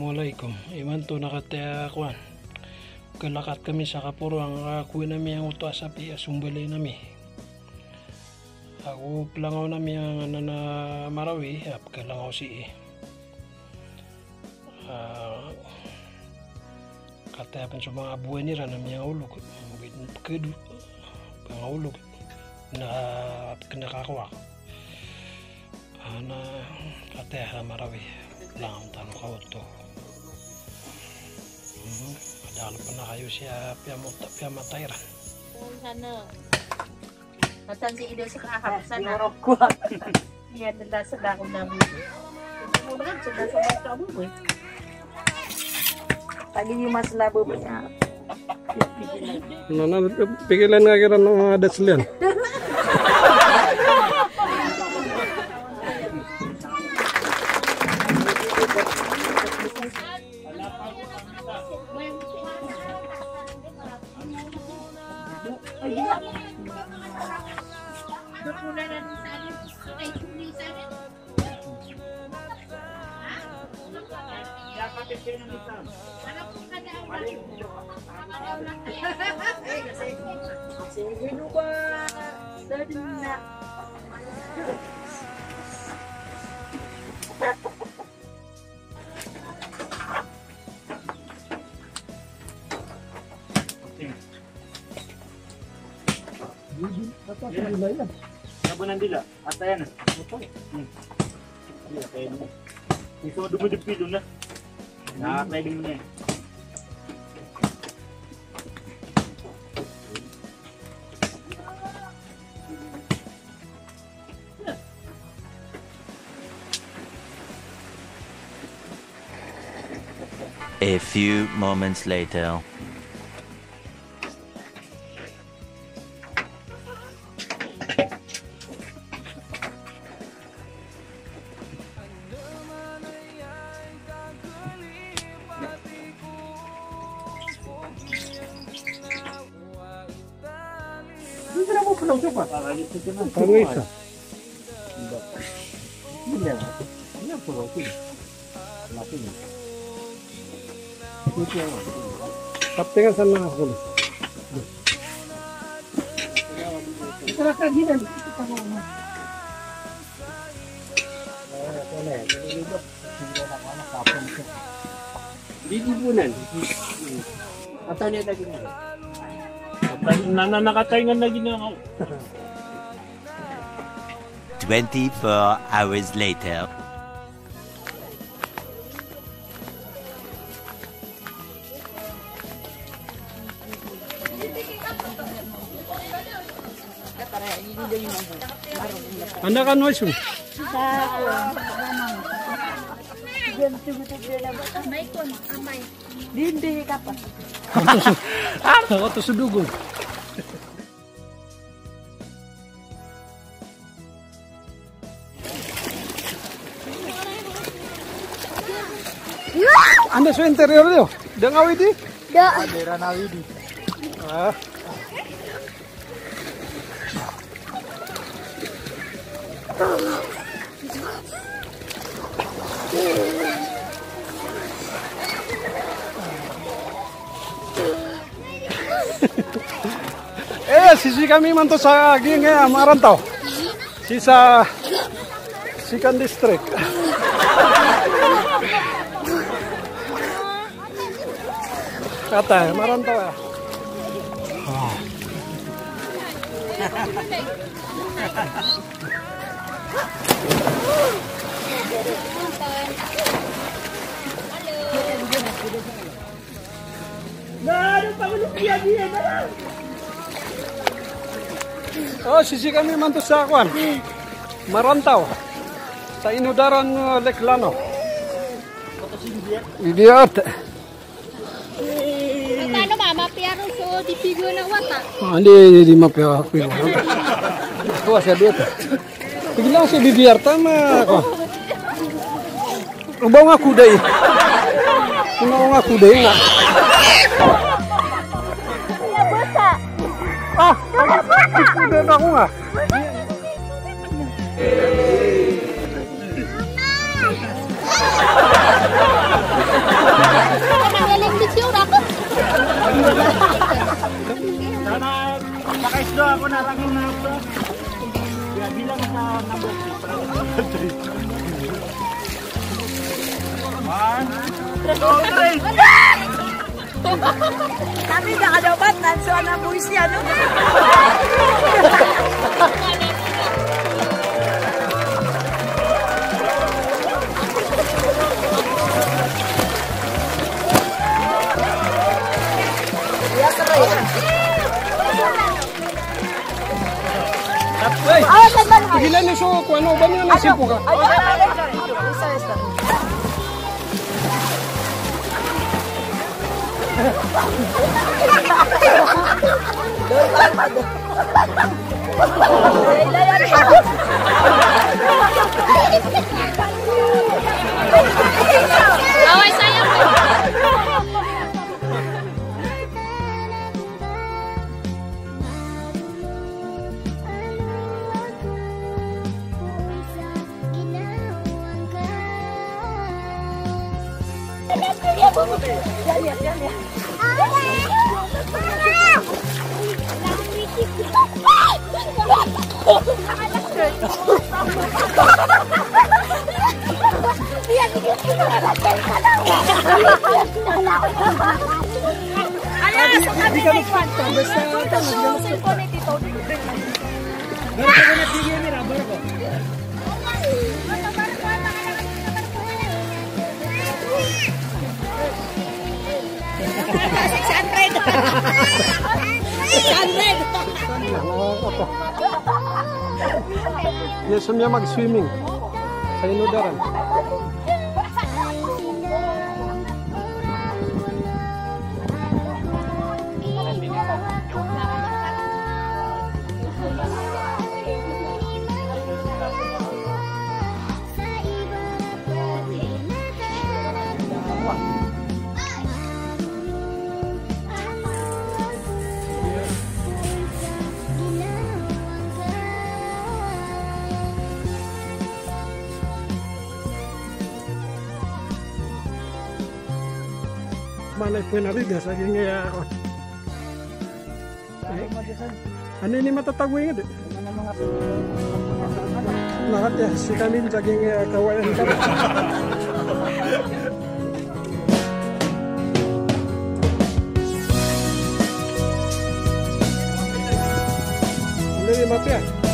Assalamualaikum. Iman to nakataya kuan. Kalakat kami sa kapuro ang kuwi nami ang uto asapi asumbalay nami. Ako pelangaw nami ang na marawi ap kalangaw si katayapan sa mga buhay nila nami ang ulog. Kedu pangulog na kinakakuha. Na kataya marawi. Lang tanong ka ito. Madalo pa na kayo siya piyamatayran. Sana. Natan si Ido sa kahap sana. Iya nila sa dakong namin. Mulan sa nasa magkabo mo. Pagi yung mas labo mo niya. Pigilan nga kira ng mga datslian. Sabunan dila, at ayan na. Ito dumudipid na. Nakakay din mo na. A few moments later. Pag-isa. Tapos saan na ako? Didibunan. Atau niya lagi na. Nakatayngan lagi na ako. 24 hours later. Anda kan wasu? Dindi kapan? Atau sudugo. Anda sa interior niyo? Dangawi di? Da. Daerah Nawidi. Ah. Sisi kami manto sa ging marantau. Sisa Sikan District. Kata marantau ya. Oh, sisi kami mantu sa kwan. Marantau. Sa Inudaran Leklano. Idiot. Paano mama piano so di figure na wata? Hindi mapia pigo. Ito siya dito. Biglang si bibiyar tama ako. Ubaw nga kuday. Ubaw nga kuday nga. Ah, kuday na ako nga. Kami nggak ada obatan, soalnya puisi anu. Ya seru ya. Pigilan niyo so, kung ano ba niya nasipo ka? Away saya. Ya, semua mag-swimming sa inudaran. Malay po na rin, saging ako. Ano ini matatagway nga di? Lahat ya, si kanin saging kawayan ka. Hindi mati ya.